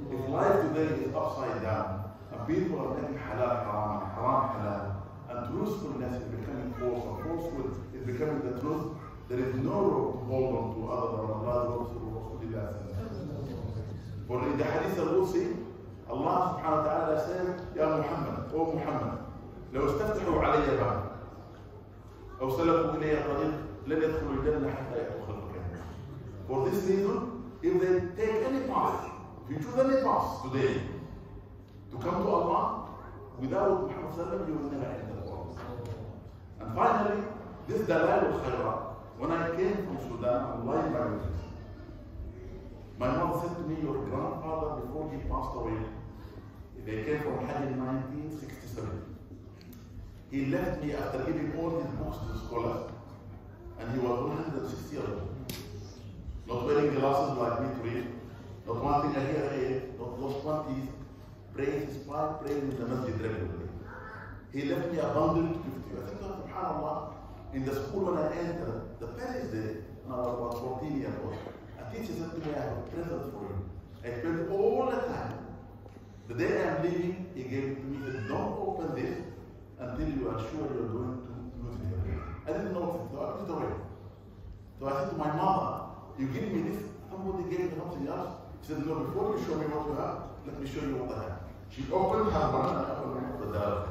If life today is upside down, and people are making halal haram and haram halal, and truthfulness is becoming false, and falsehood is becoming the truth, there is no rope to hold on to other than Allah Rasulullah. For in the Hadith al-Qudsi, Allah subhanahu wa ta'ala says, Ya Muhammad, O Muhammad, لو استفتحوا علي باب أو سلكوا إلي طريق لن يدخلوا الجنة حتى يدخلوا الجنة. For this reason, if they take any path, if you choose any path today to come to Allah, without Muhammad sallallahu alaihi wasallam, you will never enter the world. And finally, this Dalal al-Khayrat, when I came from Sudan, Allah my witness, my mother said to me, your grandfather, before he passed away, they came from Hajj in 1967. He left me after giving all his books to the scholars, and he was 160 years old. Not wearing glasses like me to read, not wanting a hearing, not lost one teeth, praying his pipe, praying in the masjid regularly. He left me a bundle to give to you. I think, subhanAllah, in the school when I entered, the parents day, when I was about 14 years old, a teacher said to me, I have a present for you. I spent all the time. The day I am leaving, he gave it to me. He said, don't open this until you are sure you are going to lose it again. I didn't know what it was, so I put it away. So I said to my mother, you give me this, somebody gave me something else. She said, no, before you show me what you have, let me show you what I have. She opened her one and I opened the Dalal.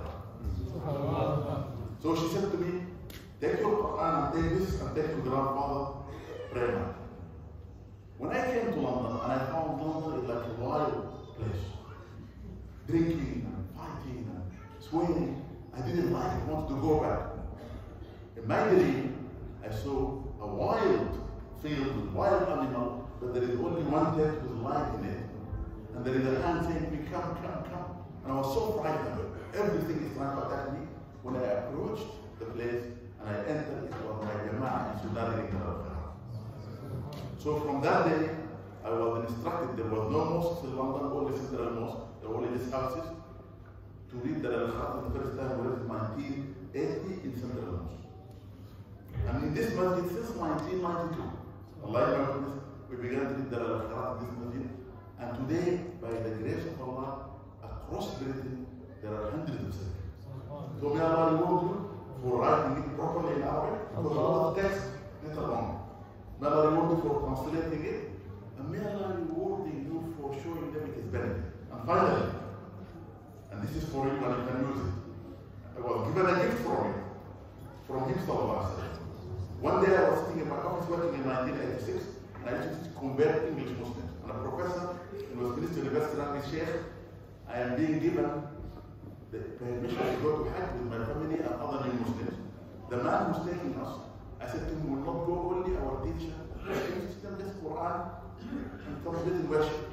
So she said to me, take your Quran and take this and take your grandfather prayer. When I came to London and I found London is like a wild place, drinking and fighting and swearing, I didn't like it, I wanted to go back. In my dream, I saw a wild field with wild animal, but there is only one tent with light in it. And there is a hand saying, we come, come, come. And I was so frightened. Everything is trying to attack me. When I approached the place and I entered, it was my Jama'ah in Sudan. So from that day, I was instructed, there was no mosque in London, only Central Mosque, there were only these houses, to read the Al-Khat the first time was 1980 in Central Mosque. And in this masjid since 1992, Allah, we began to read the Al-Khat in this masjid. And today, by the grace of Allah, across Britain, there are hundreds of circles. So may Allah reward you for writing it properly in Arabic, because all the text is wrong. May Allah reward you for translating it, and may Allah reward you for showing them it is benefit. And finally, and this is for you and you can use it, I was given a gift from him, sallallahu alaihi wasallam. One day I was sitting in my office working in 1986, and I used to convert English Muslims. And a professor in Westminster University, Rami Sheikh, I am being given the permission to go to Hajj with my family and other new Muslims. The man who's taking us, I said to him, we will not go only our teacher, we teach them this Quran and some little worship.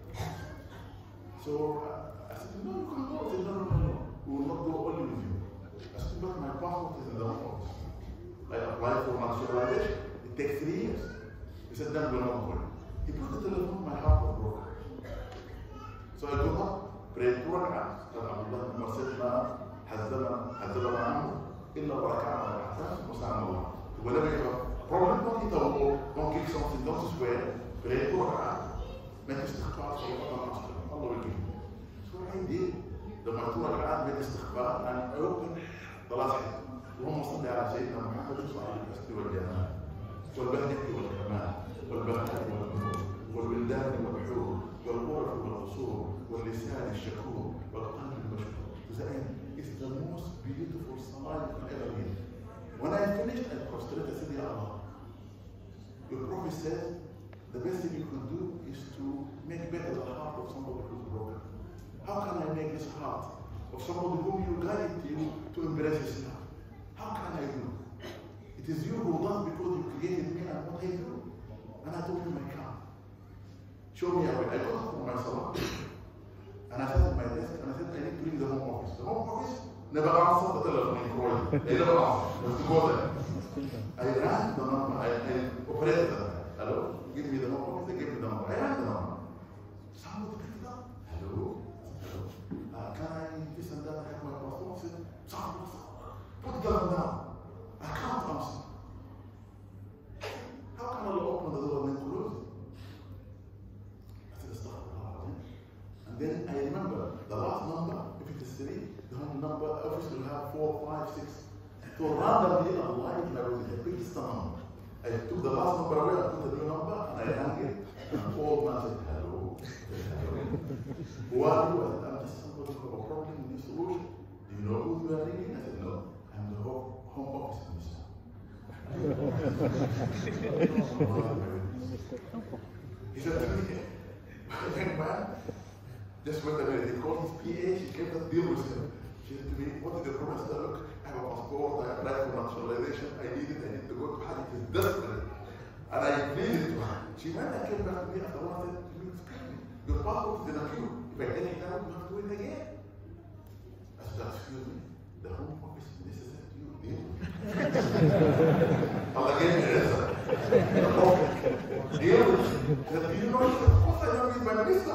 So I said, no, you can go. He said, no, we will not go only with you. I said, but my passport is in the home office. I applied for naturalization, it takes 3 years. He said, then we're not going. He put the telephone, my heart was broken. So I got up, prayed 2 rak'ahs, قال عبد الله بن مسعود حزبنا عنه إلا وركعنا ركعتين وسألنا الله. Whenever you have a problem, don't hit a wall, don't kick something, don't swear, pray 2 rak'ahs, make istighfar, Allah will give you. So I did. لما 2 rak'ahs made istighfar and I opened the last hadith. اللهم صل على سيدنا محمد وعلى الحسن والجمال والبهجة والكمال والبهجة والنور والولدان والحور والغرف والقصور واللسان الشكور والقلب المشكور. To the end, it's the most beautiful salah you can ever hear. When I finished, I prostrated, I said, Ya Allah, your Prophet says the best thing you can do is to make better the heart of somebody who's broken. How can I make this heart of somebody whom you guided you to embrace Islam? How can I do? It is you who does because you created me and what I do. And I told him I can't. Show me a way. I got up from my salon and I sat at my desk and I said, I need to ring the home office. The home office never answered the telephone in Korea. They never answered. I have to go there. I ran the number. I operated that. Hello? Give me the home office. They gave me the number. I ran the number. Somebody picked it up. Hello? Can I this and that? I have my passport. I said, somebody. Put the gun down. I can't answer. How can Allah open the door and then close it? I said, Astaghfirullah. 4, 5, 6. So randomly, I lied and I was a big stomach. I took the last number away, I put the new number, and I hung it. And an old man said, hello. Who are you? I said, I'm just somebody who has a problem with this solution. Do you know who you are ringing? I said, no, I'm the home office minister. He said to me, young man, just wait a minute. He called his PA, she came to deal with him. She said to me, what did the problem? I said, look, I have a passport, I applied for naturalization, I need to go to Hajj, it is desperate. And I pleaded to her. She went and came back to me after one and said, excuse me, your passport is in a queue. If I get it now, you have to wait again. I said, excuse me, the home office necessary to you, deal with it. Allah gave me an answer. Deal with it. She said, do you know? She said, of course I know he's my minister.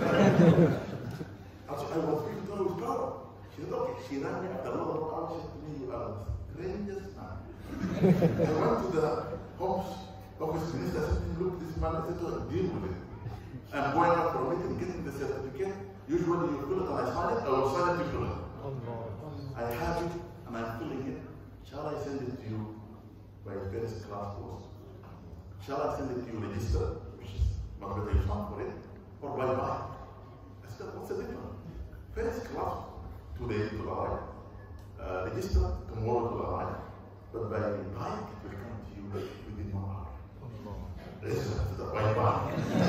I was free to know his power. She said, okay. She ran me after another hour. She said to me, you are the strangest man. I went to the home office minister. I said to him, look, this man, I said to her, deal with it. I'm going out for a meeting, getting the certificate. Usually you fill it and I sign it, I will sign it, you fill it. I have it and I'm filling it. Shall I send it to you by first class post? Shall I send it to you register, which is not better you sign for it, or by bike? I said, what's the difference? First class, today to arrive, register tomorrow to arrive, but by bike it will come to you within 1 hour. Register by bike.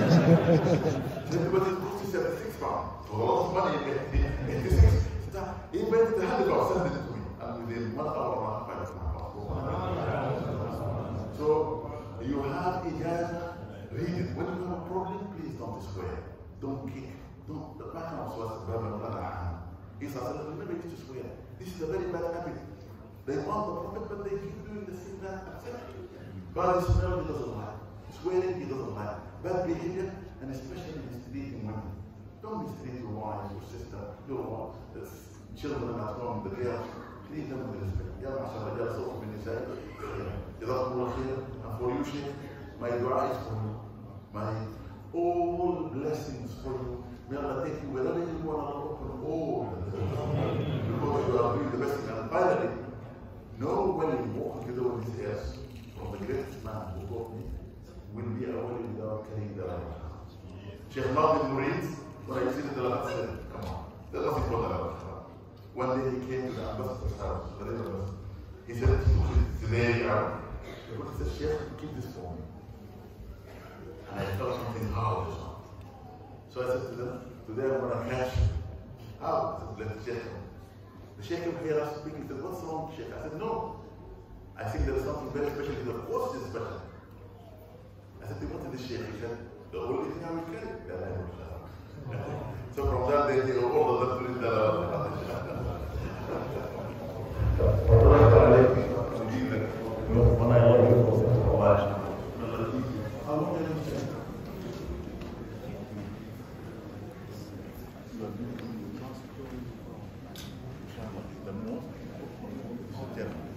But it costs you 76 pounds. So a lot of money in 86. He went to the handicap, sent it to me, and within 1 hour and a half, I got my passport. So you have ijaza, read it. When you have a problem, please don't swear. Don't kick. Don't. The Prophet was he said, remember you to swear. This is a very bad habit. They want the Prophet, but they keep doing the same bad activity. God is smelling, he doesn't like. Swearing, he doesn't like. Bad behavior, and especially mistreating women. Don't mistreat your wife, your sister, your children at home, the girls. Treat them with respect. Ya Ma'ashara, Ya Rasul bin Nisa, Jazakumullah khair. And for you, Sheikh, my dua is for you. My all blessings for you. May Allah take you wherever you want to open all the doors. Because you are doing the best thing. And finally, know when you walk into the this earth, from the greatest man who taught me, will be a wali without carrying the right. Sheikh Martin Murid, when I visited the last said, come on, that was his brother. One day he came to the ambassador's house, the ambassador. He said, it's very hard. He said, Sheikh, keep this for me. And I felt something hard. So I said to them, today I'm going to catch you. How? I said, let the Sheikh come. The Sheikh came here speaking. He said, what's wrong, Sheikh? I said, no. I think there is something very special. He said, of course it's special. I said, what is the Sheikh? He said, the only thing I will carry, that I will carry. So from that day, they all the left the most